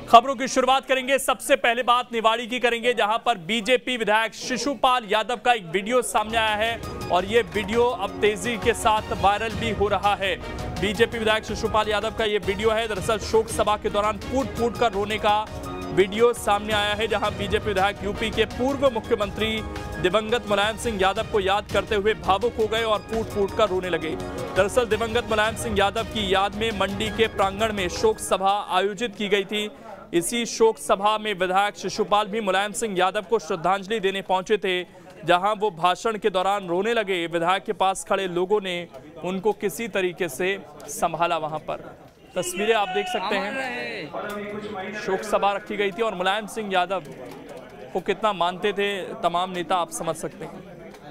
खबरों की शुरुआत करेंगे। सबसे पहले बात निवाड़ी की करेंगे, जहां पर बीजेपी विधायक शिशुपाल यादव का एक वीडियो सामने आया है और ये वीडियो अब तेजी के साथ वायरल भी हो रहा है। बीजेपी विधायक शिशुपाल यादव का ये वीडियो है। दरअसल शोक सभा के दौरान फूट फूट कर रोने का वीडियो सामने आया है, जहां बीजेपी विधायक यूपी के पूर्व मुख्यमंत्री दिवंगत मुलायम सिंह यादव को याद करते हुए भावुक हो गए और फूट फूट कर रोने लगे। दरअसल दिवंगत मुलायम सिंह यादव की याद में मंडी के प्रांगण में शोक सभा आयोजित की गई थी। इसी शोक सभा में विधायक शिशुपाल भी मुलायम सिंह यादव को श्रद्धांजलि देने पहुंचे थे, जहां वो भाषण के दौरान रोने लगे। विधायक के पास खड़े लोगों ने उनको किसी तरीके से संभाला। वहां पर तस्वीरें आप देख सकते हैं। शोक सभा रखी गई थी और मुलायम सिंह यादव को कितना मानते थे तमाम नेता, आप समझ सकते हैं।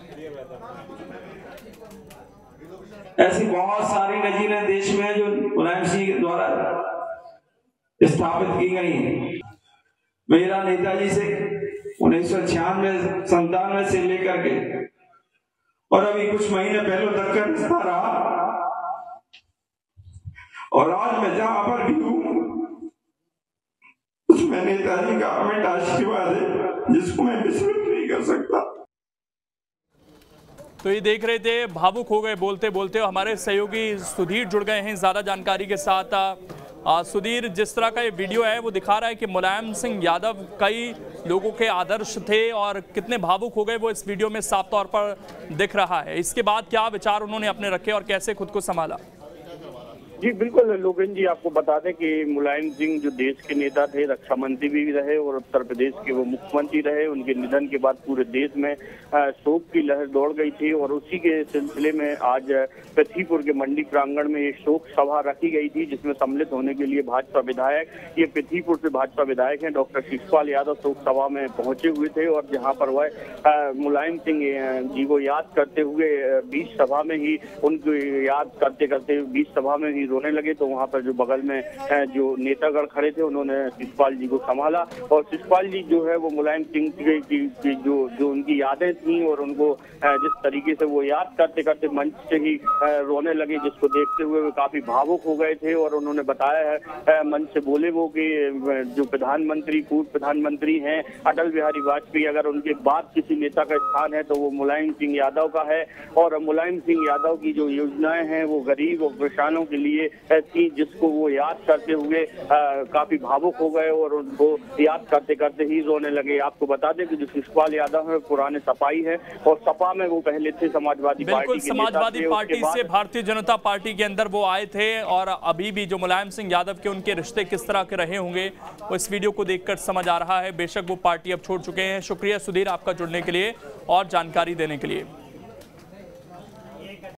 ऐसी बहुत सारी नजीरें देश में जो मुलायम सिंह द्वारा स्थापित की गई हैं। मेरा नेताजी से 1996-97 से लेकर के और अभी कुछ महीने पहले तक का रिश्ता रहा, और आज मैं जहां पर भी हूं उसमें नेताजी का अमिट आशीर्वाद है, जिसको मैं विस्मृत नहीं कर सकता। तो ये देख रहे थे, भावुक हो गए बोलते बोलते। हमारे सहयोगी सुधीर जुड़ गए हैं ज्यादा जानकारी के साथ। सुधीर, जिस तरह का ये वीडियो है वो दिखा रहा है कि मुलायम सिंह यादव कई लोगों के आदर्श थे और कितने भावुक हो गए वो इस वीडियो में साफ तौर पर दिख रहा है। इसके बाद क्या विचार उन्होंने अपने रखे और कैसे खुद को संभाला? जी बिल्कुल लोगेन जी, आपको बता दें कि मुलायम सिंह जो देश के नेता थे, रक्षा मंत्री भी रहे और उत्तर प्रदेश के वो मुख्यमंत्री रहे। उनके निधन के बाद पूरे देश में शोक की लहर दौड़ गई थी और उसी के सिलसिले में आज पृथ्वीपुर के मंडी प्रांगण में एक शोक सभा रखी गई थी, जिसमें सम्मिलित होने के लिए भाजपा विधायक, ये पृथ्वीपुर से भाजपा विधायक हैं, डॉक्टर शिशुपाल यादव शोक सभा में पहुंचे हुए थे। और जहाँ पर वह मुलायम सिंह जी को याद करते हुए बीच सभा में ही उनको याद करते करते बीच सभा में ही रोने लगे। तो वहां पर जो बगल में जो नेतागण खड़े थे उन्होंने शिशुपाल जी को संभाला और शिशुपाल जी जो है वो मुलायम सिंह की जो उनकी यादें थी और उनको जिस तरीके से वो याद करते करते मंच से ही रोने लगे, जिसको देखते हुए वो काफी भावुक हो गए थे। और उन्होंने बताया है, मंच से बोले वो कि जो प्रधानमंत्री, पूर्व प्रधानमंत्री हैं अटल बिहारी वाजपेयी, अगर उनके बाद किसी नेता का स्थान है तो वो मुलायम सिंह यादव का है। और मुलायम सिंह यादव की जो योजनाएं हैं वो गरीब और किसानों के लिए थी, जिसको वो याद करते हुए काफी भावुक हो गए और उनको याद करते करते ही रोने लगे। आपको बता दें कि जो शिशुपाल यादव है पुराने सपाई है और सपा में वो पहले थे समाजवादी पार्टी के। समाजवादी पार्टी से भारतीय जनता पार्टी के अंदर वो आए थे और अभी भी जो मुलायम सिंह यादव के उनके रिश्ते किस तरह के रहे होंगे वो इस वीडियो को देखकर समझ आ रहा है। बेशक वो पार्टी अब छोड़ चुके हैं। शुक्रिया सुधीर आपका जुड़ने के लिए और जानकारी देने के लिए।